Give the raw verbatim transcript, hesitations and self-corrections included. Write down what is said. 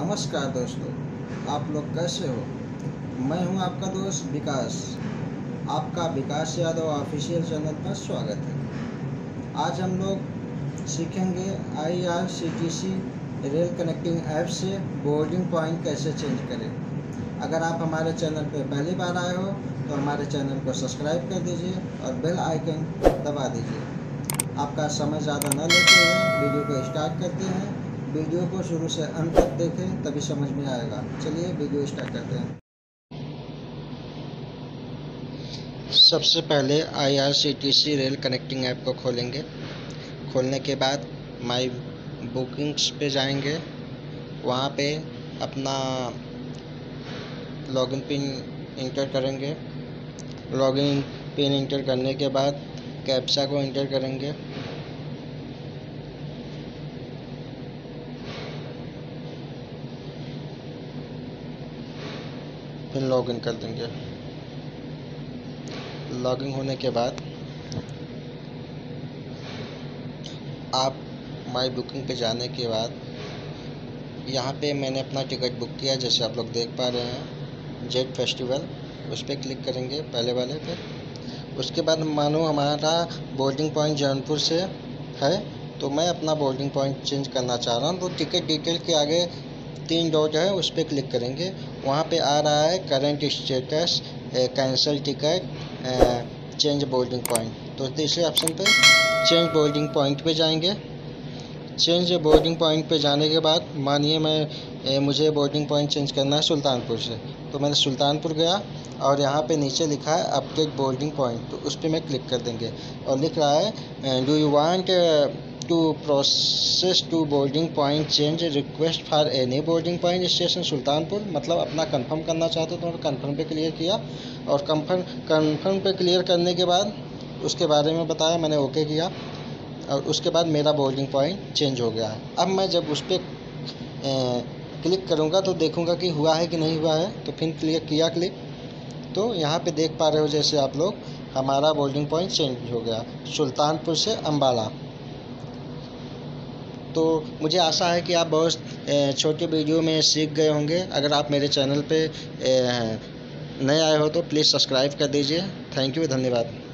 नमस्कार दोस्तों, आप लोग कैसे हो। मैं हूं आपका दोस्त विकास। आपका विकास यादव ऑफिशियल चैनल पर स्वागत है। आज हम लोग सीखेंगे I R C T C rail connecting app से बोर्डिंग पॉइंट कैसे चेंज करें। अगर आप हमारे चैनल पर पहली बार आए हो तो हमारे चैनल को सब्सक्राइब कर दीजिए और बेल आइकन दबा दीजिए। आपका समय ज़्यादा न लेते हुए वीडियो को स्टार्ट करते हैं। वीडियो को शुरू से अंत तक देखें, तभी समझ में आएगा। चलिए वीडियो स्टार्ट करते हैं। सबसे पहले I R C T C rail connecting app को खोलेंगे। खोलने के बाद माई बुकिंग्स पे जाएंगे। वहाँ पे अपना लॉगिन पिन इंटर करेंगे। लॉगिन पिन इंटर करने के बाद कैप्चा को इंटर करेंगे। फिर लॉगिन कर देंगे। लॉगिन होने के बाद आप माई बुकिंग पे जाने के बाद यहाँ पे मैंने अपना टिकट बुक किया, जैसे आप लोग देख पा रहे हैं, जेट फेस्टिवल। उस पर क्लिक करेंगे पहले वाले पे। उसके बाद मानो हमारा बोर्डिंग पॉइंट जौनपुर से है, तो मैं अपना बोर्डिंग पॉइंट चेंज करना चाह रहा हूँ। तो टिकट डिटेल के आगे तीन डॉट है, उस पर क्लिक करेंगे। वहाँ पे आ रहा है current status, cancel ticket, change boarding point. तो तीसरे ऑप्शन पे चेंज बोर्डिंग पॉइंट पे जाएंगे। चेंज बोर्डिंग पॉइंट पे जाने के बाद मानिए मैं ए, मुझे बोर्डिंग पॉइंट चेंज करना है सुल्तानपुर से, तो मैंने सुल्तानपुर गया और यहाँ पे नीचे लिखा है अपडेट बोर्डिंग पॉइंट, तो उस पर मैं क्लिक कर देंगे। और लिख रहा है do you want to process to boarding point change request for any boarding point station Sultanpur, मतलब अपना कंफर्म करना चाहते हो तो मैंने कंफर्म पे क्लियर किया। और कंफर्म कंफर्म पे क्लियर करने के बाद उसके बारे में बताया, मैंने ओके किया और उसके बाद मेरा बोर्डिंग पॉइंट चेंज हो गया है। अब मैं जब उस पर क्लिक करूँगा तो देखूँगा कि हुआ है कि नहीं हुआ है। तो फिर क्लिक किया क्लिक, तो यहाँ पे देख पा रहे हो जैसे आप लोग, हमारा बोर्डिंग पॉइंट चेंज हो गया सुल्तानपुर से अम्बाला। तो मुझे आशा है कि आप बहुत छोटे वीडियो में सीख गए होंगे। अगर आप मेरे चैनल पे नए आए हो तो प्लीज़ सब्सक्राइब कर दीजिए। थैंक यू, धन्यवाद।